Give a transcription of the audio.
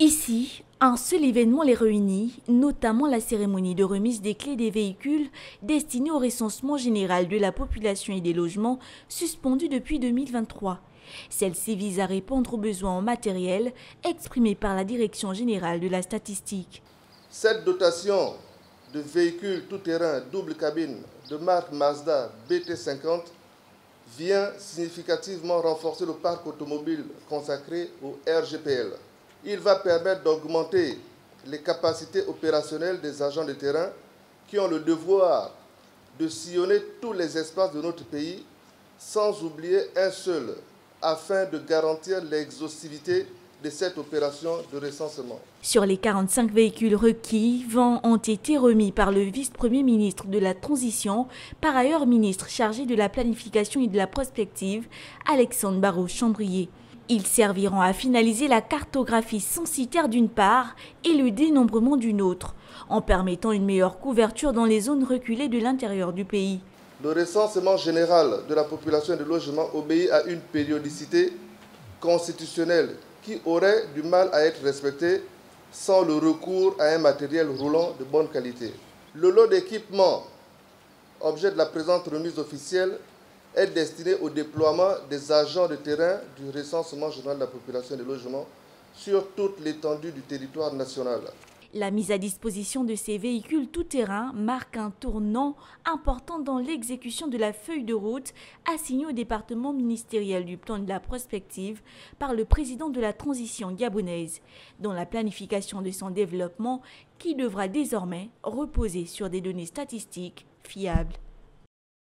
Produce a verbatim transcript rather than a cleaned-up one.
Ici, un seul événement les réunit, notamment la cérémonie de remise des clés des véhicules destinés au recensement général de la population et des logements suspendus depuis deux mille vingt-trois. Celle-ci vise à répondre aux besoins en matériel exprimés par la Direction générale de la statistique. Cette dotation de véhicules tout-terrain double cabine de marque Mazda B T cinquante vient significativement renforcer le parc automobile consacré au R G P L. Il va permettre d'augmenter les capacités opérationnelles des agents de terrain qui ont le devoir de sillonner tous les espaces de notre pays sans oublier un seul, afin de garantir l'exhaustivité de cette opération de recensement. Sur les quarante-cinq véhicules requis, vingt ont été remis par le vice-premier ministre de la Transition, par ailleurs ministre chargé de la planification et de la prospective, Alexandre Barraud-Chambrier. Ils serviront à finaliser la cartographie censitaire d'une part et le dénombrement d'une autre, en permettant une meilleure couverture dans les zones reculées de l'intérieur du pays. Le recensement général de la population et de logement obéit à une périodicité constitutionnelle qui aurait du mal à être respectée sans le recours à un matériel roulant de bonne qualité. Le lot d'équipements, objet de la présente remise officielle, est destiné au déploiement des agents de terrain du recensement général de la population et des logements sur toute l'étendue du territoire national. La mise à disposition de ces véhicules tout-terrain marque un tournant important dans l'exécution de la feuille de route assignée au département ministériel du plan de la prospective par le président de la transition gabonaise, dans la planification de son développement qui devra désormais reposer sur des données statistiques fiables.